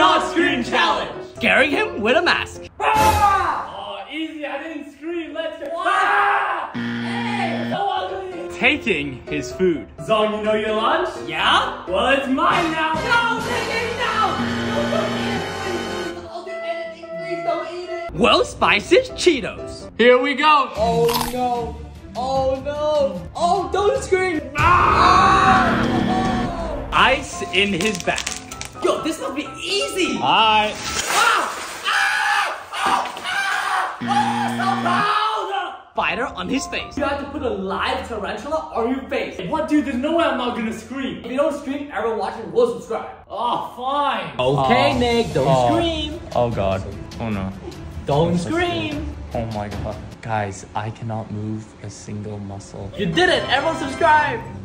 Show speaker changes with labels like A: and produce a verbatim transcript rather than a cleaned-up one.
A: not scream challenge.
B: Scaring him with a mask.
A: Oh, easy, I didn't scream. Let's go. Ah! Hey, so ugly.
B: Taking his food.
A: Zhong, you know your lunch?
B: Yeah?
A: Well, it's mine now.
C: No, take it now. No, don't eat it, please. Don't do anything, please don't eat it.
B: Well, spicy Cheetos.
A: Here we go.
C: Oh no. Oh no. Oh, don't scream.
A: Ah!
C: Oh.
B: Ice in his bag.
C: Yo, this must be easy.
B: Alright. Spider on his face.
C: You have to put a live tarantula on your face.
A: What, dude? There's no way I'm not gonna scream.
C: If you don't scream, everyone watching will subscribe.
A: Oh, fine.
B: Okay,
D: Oh.
B: Nick, don't
D: Oh.
B: scream.
D: Oh god. Oh no.
B: Don't
D: So
B: scream.
D: scared. Oh my god. Guys, I cannot move a single muscle.
B: You did it. Everyone subscribe.